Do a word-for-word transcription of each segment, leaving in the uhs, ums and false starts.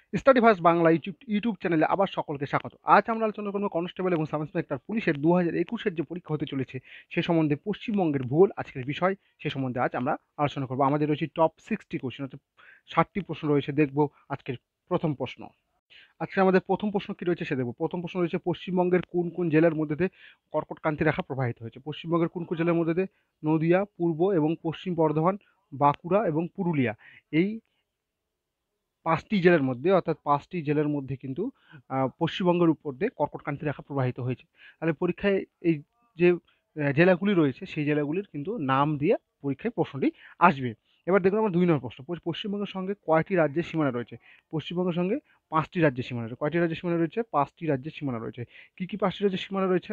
Study first Bangla YouTube YouTube চ্যানেলে আবার সকলকে স্বাগত। আজ আমরা আলোচনা করব কনস্টেবল এবং সাব ইন্সপেক্টর পুলিশের দু হাজার একুশের যে পরীক্ষা হতে চলেছে সে সম্বন্ধে পশ্চিমবঙ্গের ভূগোল আজকের বিষয়, সে সম্বন্ধে আজ আমরা আলোচনা করব। আমাদের রয়েছে টপ সিক্সটি কোশ্চেন, অর্থাৎ ষাটটি প্রশ্ন রয়েছে। দেখব আজকের প্রথম প্রশ্ন। আজকে আমাদের প্রথম প্রশ্ন কি রয়েছে সে দেখব। প্রথম প্রশ্ন রয়েছে পশ্চিমবঙ্গের কোন কোন জেলার মধ্যে দিয়ে কর্কটক্রান্তি রেখা প্রবাহিত হয়েছে? পশ্চিমবঙ্গের কোন কোন জেলার মধ্যে দিয়ে? নদিয়া, পূর্ব এবং পশ্চিম বর্ধমান, বাঁকুড়া এবং পুরুলিয়া, এই পাঁচটি জেলার মধ্যে, অর্থাৎ পাঁচটি জেলার মধ্যে কিন্তু পশ্চিমবঙ্গের উপর দিয়ে কর্কটক্রান্তি রেখা প্রবাহিত হয়েছে। তাহলে পরীক্ষায় এই যে জেলাগুলি রয়েছে সেই জেলাগুলির কিন্তু নাম দিয়ে পরীক্ষায় প্রশ্নটি আসবে। এবার দেখুন আমার দুই নম্বর প্রশ্ন, পশ্চিমবঙ্গের সঙ্গে কয়টি রাজ্যের সীমানা রয়েছে? পশ্চিমবঙ্গের সঙ্গে পাঁচটি রাজ্যের সীমানা রয়েছে। কয়টি রাজ্যের সীমানা রয়েছে? পাঁচটি রাজ্যের সীমানা রয়েছে। কী কী পাঁচটি রাজ্যের সীমানা রয়েছে?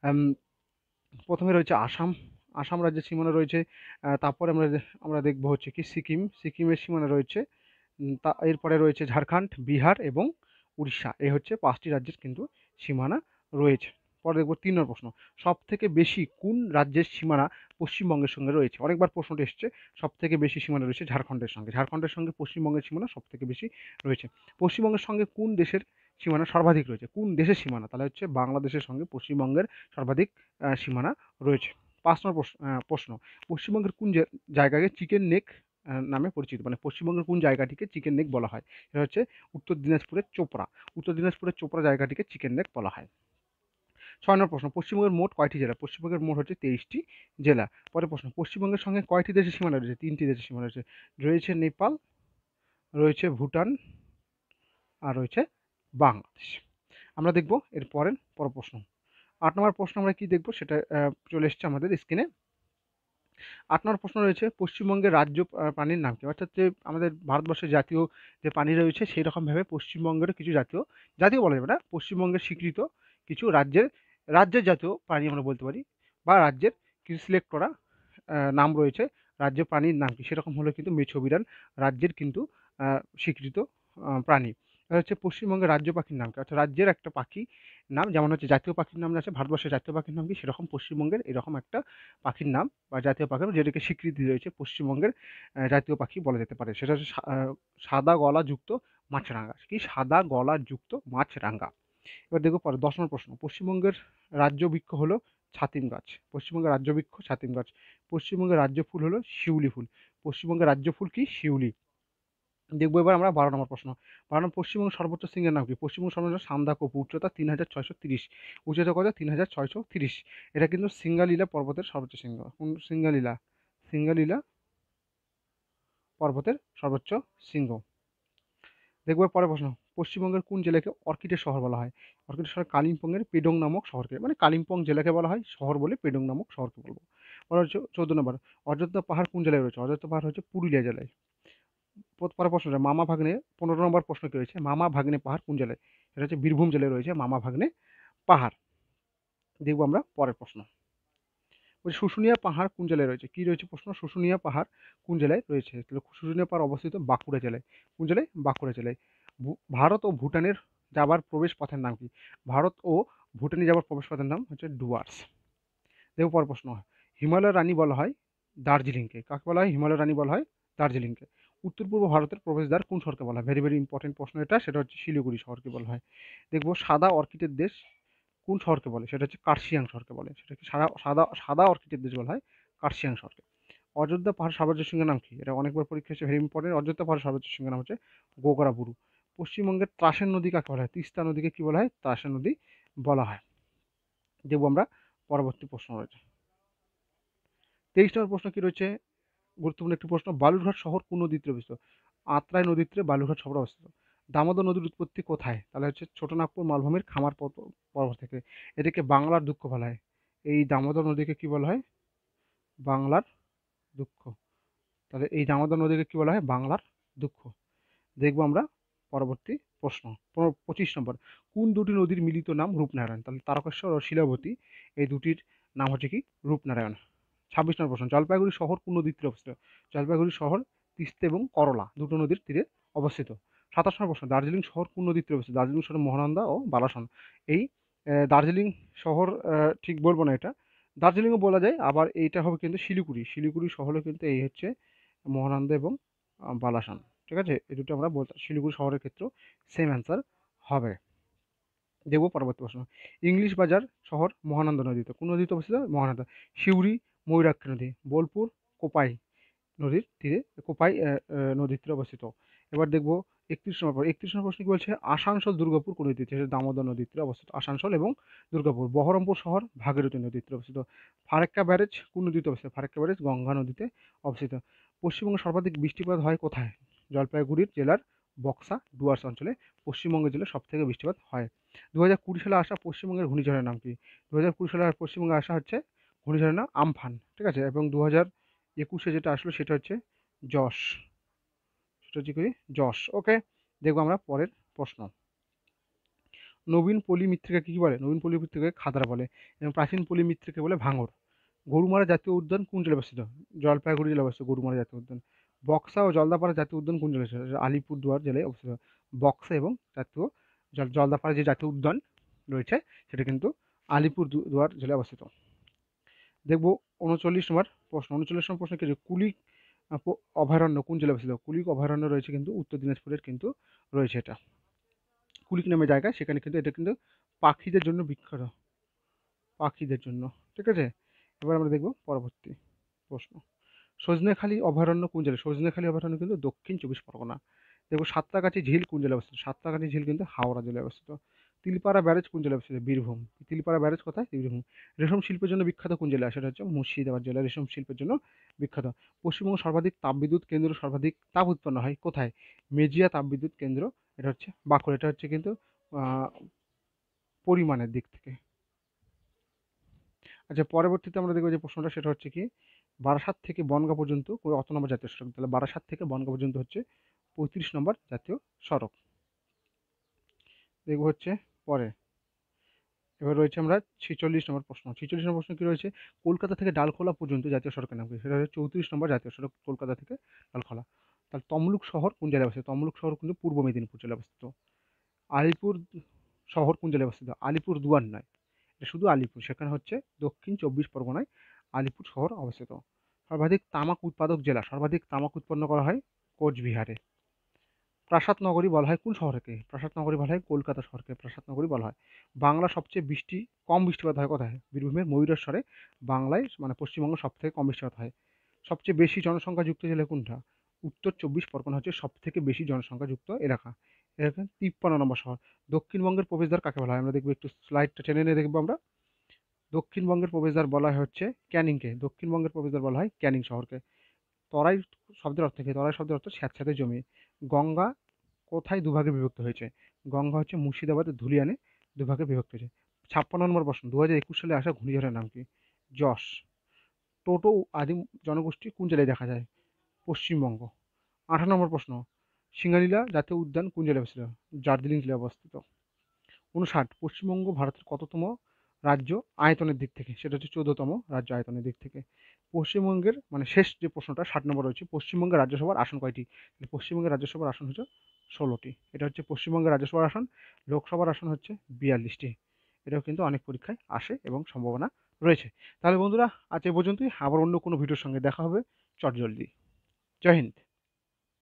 প্রথমে রয়েছে আসাম, আসাম রাজ্যের সীমানা রয়েছে। তারপরে আমরা আমরা দেখবো হচ্ছে কি সিকিম, সিকিমের সীমানা রয়েছে। তা এরপরে রয়েছে ঝাড়খণ্ড, বিহার এবং উড়িষ্যা। এই হচ্ছে পাঁচটি রাজ্যের কিন্তু সীমানা রয়েছে। পরে দেখব তিন নম্বর প্রশ্ন, সব থেকে বেশি কোন রাজ্যের সীমানা পশ্চিমবঙ্গের সঙ্গে রয়েছে? অনেকবার প্রশ্নটি এসছে। সব থেকে বেশি সীমানা রয়েছে ঝাড়খণ্ডের সঙ্গে। ঝাড়খণ্ডের সঙ্গে পশ্চিমবঙ্গের সীমানা সব থেকে বেশি রয়েছে। পশ্চিমবঙ্গের সঙ্গে কোন দেশের সীমানা সর্বাধিক রয়েছে? কোন দেশের সীমানা? তাহলে হচ্ছে বাংলাদেশের সঙ্গে পশ্চিমবঙ্গের সর্বাধিক সীমানা রয়েছে। পাঁচ নম্বর প্রশ্ন, পশ্চিমবঙ্গের কোন জায়গাকে চিকেন নেক নামে পরিচিত? মানে পশ্চিমবঙ্গের কোন জায়গাটিকে চিকেন নেক বলা হয়? এটা হচ্ছে উত্তর দিনাজপুরের চোপড়া। উত্তর দিনাজপুরের চোপড়া জায়গাটিকে চিকেন নেক বলা হয়। ছয় নম্বর প্রশ্ন, পশ্চিমবঙ্গের মোট কয়টি জেলা? পশ্চিমবঙ্গের মোট হচ্ছে তেইশটি জেলা। পরের প্রশ্ন, পশ্চিমবঙ্গের সঙ্গে কয়টি দেশের সীমানা রয়েছে? তিনটি দেশের সীমানা রয়েছে। রয়েছে নেপাল, রয়েছে ভুটান, আর রয়েছে বাংলাদেশ। আমরা দেখব এর পরের পর প্রশ্ন। আট নম্বর প্রশ্ন আমরা কি দেখব সেটা চলে এসছে আমাদের স্ক্রিনে। আট নম্বর প্রশ্ন রয়েছে পশ্চিমবঙ্গের রাজ্য প্রাণীর নাম কি? অর্থাৎ যে আমাদের ভারতবর্ষের জাতীয় যে প্রাণী রয়েছে সেই রকমভাবে পশ্চিমবঙ্গের কিছু জাতীয় জাতীয় বলা যাবে না, পশ্চিমবঙ্গের স্বীকৃত কিছু রাজ্যের রাজ্যের জাতীয় প্রাণী আমরা বলতে পারি, বা রাজ্যের কিছু সিলেক্ট করা নাম রয়েছে। রাজ্য প্রাণীর নাম কি? সেরকম হলে কিন্তু মেছো বিড়াল রাজ্যের কিন্তু স্বীকৃত প্রাণী। হচ্ছে পশ্চিমবঙ্গের রাজ্য পাখির নাম কি? অর্থাৎ রাজ্যের একটা পাখি নাম, যেমন হচ্ছে জাতীয় পাখির নাম আছে ভারতবর্ষের জাতীয় পাখির নাম কি, সেরকম পশ্চিমবঙ্গের এরকম একটা পাখির নাম বা জাতীয় পাখি যেটাকে স্বীকৃতি রয়েছে পশ্চিমবঙ্গের জাতীয় পাখি বলা যেতে পারে। সেটা হচ্ছে সাদা গলা যুক্ত মাছরাঙা। কি? সাদা গলা যুক্ত মাছরাঙা। এবার দেখো পরে দশ নম্বর প্রশ্ন, পশ্চিমবঙ্গের রাজ্য বৃক্ষ হলো ছাতিম গাছ। পশ্চিমবঙ্গের রাজ্য বৃক্ষ ছাতিম গাছ। পশ্চিমবঙ্গের রাজ্য ফুল হলো শিউলি ফুল। পশ্চিমবঙ্গের রাজ্য ফুল কি? শিউলি। দেখবো এবার আমরা বারো নম্বর প্রশ্ন। বারো নম্বর, পশ্চিমবঙ্গের সর্বোচ্চ শৃঙ্গের নাম কি? পশ্চিমবঙ্গ সর্বোচ্চ সান্দাকফু, উচ্চতা তিন হাজার ছয়শো তিরিশ। উচ্চতা কত? তিন হাজার ছয়শো তিরিশ। এটা কিন্তু সিঙ্গালীলা পর্বতের সর্বোচ্চ শৃঙ্গ। কোন সিঙ্গালীলা? সিঙ্গালীলা পর্বতের সর্বোচ্চ শৃঙ্গ। দেখবো পরের প্রশ্ন, পশ্চিমবঙ্গের কোন জেলাকে অর্কিডের শহর বলা হয়? অর্কিডের শহর কালিম্পংয়ের পেডং নামক শহরকে, মানে কালিম্পং জেলাকে বলা হয় শহর বলে পেডং নামক শহরকে বলবো। পরে হচ্ছে চৌদ্দ নম্বর, অযোধ্যা পাহাড় কোন জেলায় রয়েছে? অযোধ্যা পাহাড় হচ্ছে পুরুলিয়া জেলায়। পরের প্রশ্নটা, মামা ভাগ্নে পনেরো নম্বর প্রশ্ন কি রয়েছে? মামা ভাগ্নে পাহাড় কোন জেলায়? এটা হচ্ছে বীরভূম জেলায় রয়েছে মামা ভাগ্নে পাহাড়। দেখবো আমরা পরের প্রশ্ন, শুশুনিয়া পাহাড় কোন জেলায় রয়েছে? কি রয়েছে প্রশ্ন? শুশুনিয়া পাহাড় কোন জেলায় রয়েছে? তাহলে শুশুনিয়া পাহাড় অবস্থিত বাঁকুড়া জেলায়। কোন জেলায়? বাঁকুড়া জেলায়। ভারত ও ভুটানের যাবার প্রবেশ পথের নাম কি? ভারত ও ভুটানে যাবার প্রবেশ পথের নাম হচ্ছে ডুয়ার্স। দেখো পরের প্রশ্ন, হিমালয়ের রানী বলা হয় দার্জিলিংকে। কাকে বলা হয়? হিমালয়ের রানী বলা হয় দার্জিলিংকে। উত্তর পূর্ব ভারতের প্রবেশদ্বার কোন শহরকে বলা হয়? ভেরি ভেরি ইম্পর্টেন্ট প্রশ্ন এটা, সেটা হচ্ছে শিলিগুড়ি শহরকে বলা হয়। দেখবো সাদা অর্কিডের দেশ কোন শহরকে বলে? সেটা হচ্ছে কার্শিয়াং শহরকে বলে। সেটা কি সাদা সাদা সাদা অর্কিডের দেশ বলা হয় কার্শিয়াং শহরকে। অযোধ্যা পাহাড় সর্বোচ্চ শৃঙ্গের নাম কি? এটা অনেকবার পরীক্ষা হচ্ছে, ভেরি ইম্পর্টেন্ট। অযোধ্যা পাহাড় সর্বোচ্চ শৃঙ্গের নাম হচ্ছে গোগরাবুরু। পশ্চিমবঙ্গের ত্রাসের নদী কাকে বলা হয়? তিস্তা নদীকে কি বলা হয়? ত্রাসের নদী বলা হয়। দেখবো আমরা পরবর্তী প্রশ্ন রয়েছে। তেইশ নম্বর প্রশ্ন কি রয়েছে? গুরুত্বপূর্ণ একটি প্রশ্ন, বালুরঘাট শহর কোন নদীর তীরে অবস্থিত? আত্রাই নদীর তীরে বালুরঘাট শহর অবস্থিত। দামোদর নদীর উৎপত্তি কোথায়? তাহলে হচ্ছে ছোটনাগপুর মালভূমির খামার পর্বত থেকে। এটাকে বাংলার দুঃখ বলা হয়। এই দামোদর নদীকে কি বলা হয়? বাংলার দুঃখ। তাহলে এই দামোদর নদীকে কি বলা হয়? বাংলার দুঃখ। দেখবো আমরা পরবর্তী প্রশ্ন, পঁচিশ নম্বর, কোন দুটি নদীর মিলিত নাম রূপনারায়ণ? তাহলে তারকেশ্বর ও শিলাবতী এই দুটির নাম হচ্ছে কি? রূপনারায়ণ। ছাব্বিশ নম্বর প্রশ্ন, জলপাইগুড়ি শহর কোন নদীর তীরে অবস্থিত? জলপাইগুড়ি শহর তিস্তা এবং করলা দুটো নদীর তীরে অবস্থিত। সাতাশ নম্বর প্রশ্ন, দার্জিলিং শহর কোন নদীর তীরে অবস্থিত? দার্জিলিং শহর মহানন্দা ও বালাসন। এই দার্জিলিং শহর ঠিক বলবো না, এটা দার্জিলিংও বলা যায়, আবার এইটা হবে কিন্তু শিলিগুড়ি। শিলিগুড়ি শহরে কিন্তু এই হচ্ছে মহানন্দা এবং বালাসন। ঠিক আছে, এই দুটো আমরা বলতে শিলিগুড়ি শহরের ক্ষেত্রেও সেম অ্যান্সার হবে। দেখব পরবর্তী প্রশ্ন। ইংলিশ বাজার শহর মহানন্দা নদীতে কোন নদীতে অবস্থিত? মহানন্দা। সিউড়ি ময়ূরাক্ষী নদী, বোলপুর কোপাই নদীর তীরে, কোপাই আহ, আহ, নদীর তীরে অবস্থিত। এবার দেখব একত্রিশ নম্বর একত্রিশ নম্বর প্রশ্ন কি বলছে? আসানসোল দুর্গাপুর কোন নদীতে? সেটা দামোদর নদীর তীরে অবস্থিত। আসানসোল এবং দুর্গাপুর। বহরমপুর শহর ভাগীরথী নদীর তীরে অবস্থিত। ফারাক্কা ব্যারেজ কোন নদীতে অবস্থিত? ফারাক্কা ব্যারেজ গঙ্গা নদীতে অবস্থিত। পশ্চিমবঙ্গে সর্বাধিক বৃষ্টিপাত হয় কোথায়? জলপাইগুড়ির জেলার বক্সা ডুয়ার্স অঞ্চলে পশ্চিমবঙ্গের জেলায় সব থেকে বৃষ্টিপাত হয়। দু হাজার কুড়ি সালে আসা পশ্চিমবঙ্গের ঘূর্ণিঝড়ের নাম কি? দু হাজার কুড়ি সালে পশ্চিমবঙ্গে আসা হচ্ছে ঘূর্ণিঝড়ের নাম আমফান। ঠিক আছে, এবং দু হাজার একুশে যেটা আসলো সেটা হচ্ছে যশ, সেটা হচ্ছে কি যশ। ওকে, দেখবো আমরা পরের প্রশ্ন। নবীন পল্লী মৃত্তিকাকে কি বলে? নবীন পল্লী মৃত্তিকাকে খাদার বলে এবং প্রাচীন পল্লী মৃত্তিকাকে বলে ভাঙর। গরুমারা জাতীয় উদ্যান কোন জেলায় অবস্থিত? জলপাইগুড়ি জেলায় অবস্থিত গরুমারা জাতীয় উদ্যান। বক্সা ও জলদাপাড়া জাতীয় উদ্যান কোন জেলায় অবস্থিত? আলিপুরদুয়ার জেলায় অবস্থিত। বক্সা এবং জাতীয় জল জলদাপাড়া যে জাতীয় উদ্যান রয়েছে সেটা কিন্তু আলিপুরদুয়ার জেলায় অবস্থিত। দেখবো উনচল্লিশ নম্বর প্রশ্ন। উনচল্লিশ নম্বর প্রশ্ন কি? কুলিক আহ, প- অভয়ারণ্য কোন জেলায় অবস্থিত? কুলিক অভয়ারণ্য রয়েছে কিন্তু উত্তর দিনাজপুরের কিন্তু রয়েছে এটা। কুলিক নামে জায়গা, সেখানে কিন্তু এটা কিন্তু পাখিদের জন্য বিখ্যাত, পাখিদের জন্য। ঠিক আছে, এবার আমরা দেখব পরবর্তী প্রশ্ন। সজনেখালি অভয়ারণ্য কোন জেলায়? সজনেখালি অভয়ারণ্য কিন্তু দক্ষিণ চব্বিশ পরগনা। দেখো সাঁতরাগাছি ঝিল কোন জেলায় অবস্থিত? সাঁতরাগাছি ঝিল কিন্তু হাওড়া জেলায় অবস্থিত। তিলপাড়া ব্যারেজ কোন জেলায় অবস্থিত? বীরভূম। তিলপাড়া ব্যারেজ কোথায়? বীরভূম। রেশম শিল্পের জন্য বিখ্যাত কোন জেলা? সেটা হচ্ছে মুর্শিদাবাদ জেলা রেশম শিল্পের জন্য বিখ্যাত। পশ্চিমবঙ্গ সর্বাধিক তাপবিদ্যুৎ কেন্দ্র, সর্বাধিক তাপ উৎপন্ন হয় কোথায়? মেজিয়া তাপবিদ্যুৎ কেন্দ্র, এটা হচ্ছে বাঁকুড়া। এটা হচ্ছে কিন্তু আহ, পরিমাণের দিক থেকে। আচ্ছা, পরবর্তীতে আমরা দেখবো যে প্রশ্নটা সেটা হচ্ছে কি? বারাসাত থেকে বনগাঁ পর্যন্ত কত নম্বর জাতীয় সড়ক? তাহলে বারাসাত থেকে বনগাঁ পর্যন্ত হচ্ছে পঁয়ত্রিশ নম্বর জাতীয় সড়ক। দেখবো হচ্ছে পরে। এবার রয়েছে আমরা ছেচল্লিশ নম্বর প্রশ্ন। ছেচল্লিশ নম্বর প্রশ্ন কি রয়েছে? কলকাতা থেকে ডালখোলা পর্যন্ত জাতীয় সড়কের নাম কি? সেটা হচ্ছে চৌত্রিশ নম্বর জাতীয় সড়ক, কলকাতা থেকে ডালখোলা। তাহলে তমলুক শহর কোন জেলায় অবস্থিত? তমলুক শহর কিন্তু পূর্ব মেদিনীপুর জেলায় অবস্থিত। আলিপুর শহর কোন জেলায় অবস্থিত? আলিপুর দুয়ার নয়, এটা শুধু আলিপুর, সেখানে হচ্ছে দক্ষিণ চব্বিশ পরগনায় আলিপুর শহর অবস্থিত। সর্বাধিক তামাক উৎপাদক জেলা, সর্বাধিক তামাক উৎপন্ন করা হয় কোচবিহারে। প্রাসাদ নগরী বলা হয় কোন শহরকে? প্রাসাদ নগরী বলা হয় কলকাতা শহরকে প্রাসাদ নগরী বলা হয়। বাংলা সবচেয়ে বৃষ্টি কম বৃষ্টিপাত হয় কোথায়? বীরভূমের ময়ূরেশ্বরে বাংলায় মানে পশ্চিমবঙ্গ সব থেকে কম বৃষ্টিপাত হয়। সবচেয়ে বেশি জনসংখ্যা যুক্ত জেলা কোনটা? উত্তর চব্বিশ পরগনা হচ্ছে সব থেকে বেশি জনসংখ্যা যুক্ত এলাকা। এলাকা তিপ্পান্ন নম্বর শহর। দক্ষিণবঙ্গের প্রবেশদ্বার কাকে বলা হয়? আমরা দেখবো একটু স্লাইডটা টেনে নিয়ে দেখবো আমরা। দক্ষিণবঙ্গের প্রবেশদ্বার বলা হয় হচ্ছে ক্যানিংকে। দক্ষিণবঙ্গের প্রবেশদ্বার বলা হয় ক্যানিং শহরকে। তরাই শব্দের অর্থ কি? তরাই শব্দের অর্থ স্যাঁতস্যাঁতে জমি। গঙ্গা কোথায় দুভাগে বিভক্ত হয়েছে? গঙ্গা হচ্ছে মুর্শিদাবাদের ধুলিয়ানে দুভাগে বিভক্ত হয়েছে। ছাপ্পান্ন নম্বর প্রশ্ন। দু হাজার একুশ সালে আসা ঘূর্ণিঝড়ের নাম কি? যশ। টোটো আদিম জনগোষ্ঠী কোন জেলায় দেখা যায়? পশ্চিমবঙ্গ। আঠারো নম্বর প্রশ্ন। সিঙ্গালীলা জাতীয় উদ্যান কোন জেলায় অবস্থিত? দার্জিলিং জেলায় অবস্থিত। উনষাট। পশ্চিমবঙ্গ ভারতের কততম রাজ্য আয়তনের দিক থেকে? সেটা হচ্ছে চোদ্দতম রাজ্য আয়তনের দিক থেকে। পশ্চিমবঙ্গের মানে শেষ যে প্রশ্নটা ষাট নম্বর রয়েছে, পশ্চিমবঙ্গের রাজ্যসভার আসন কয়টি? পশ্চিমবঙ্গের রাজ্যসভার আসন হচ্ছে ষোলোটি। এটা হচ্ছে পশ্চিমবঙ্গের রাজ্যসভার আসন। লোকসভার আসন হচ্ছে বিয়াল্লিশটি। এটাও কিন্তু অনেক পরীক্ষায় আসে এবং সম্ভাবনা রয়েছে। তাহলে বন্ধুরা আজ এ পর্যন্তই, আবার অন্য কোনো ভিডিওর সঙ্গে দেখা হবে চটজলদি। জয় হিন্দ।